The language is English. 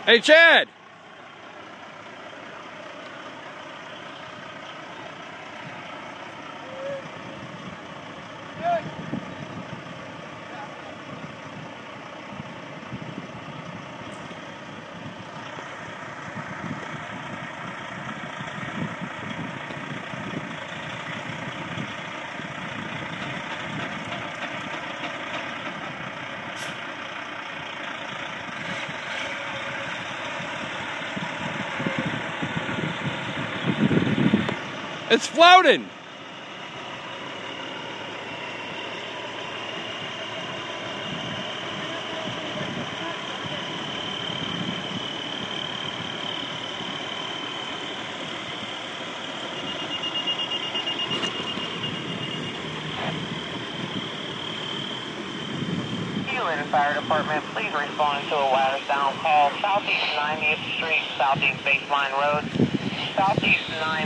Hey, Chad! It's floating! Fire Department, please respond to a Lattice-down call, Southeast 90th Street, Southeast Baseline Road, Southeast 9